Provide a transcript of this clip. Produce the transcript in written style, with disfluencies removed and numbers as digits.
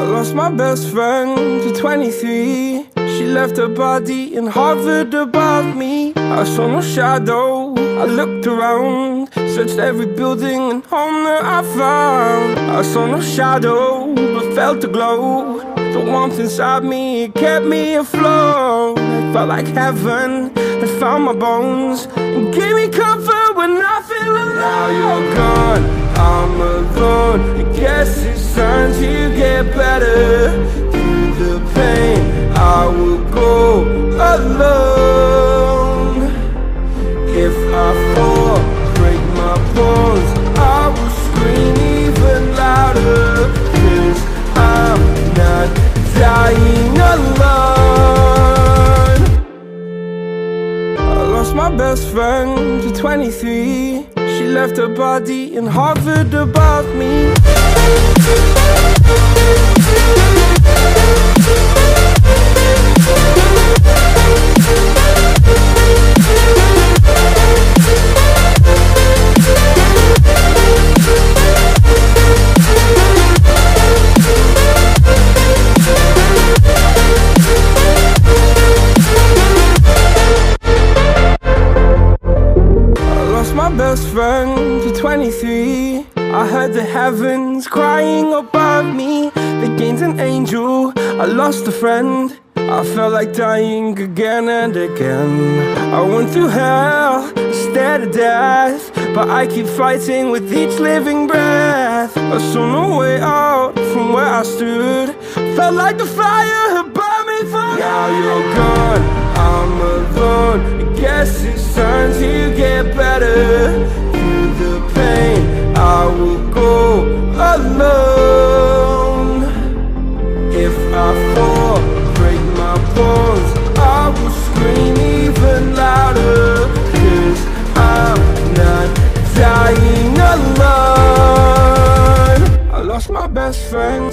lost my best friend to 23. She left her body and hovered above me. I saw no shadow, I looked around, searched every building and home that I found. I saw no shadow, but felt the glow. The warmth inside me, it kept me afloat. It felt like heaven had found my bones and gave me comfort when I feel alone. Now you're gone, I'm alone. I guess it's time to get better. Through the pain, I will go alone. If I fall, break my bones, I will scream even louder. 'Cause I'm not dying alone. I lost my best friend to 23. She left her body and hovered above me. My best friend to 23. I heard the heavens crying above me. They gained an angel, I lost a friend. I felt like dying again and again. I went through hell, stared at death, but I keep fighting with each living breath. I saw no way out from where I stood. Felt like the fire had burned me through. Now you're gone, I'm alone. I guess it's time to get better. Through the pain, I will go alone. If I fall, break my bones, I will scream even louder. 'Cause I'm not dying alone. I lost my best friend.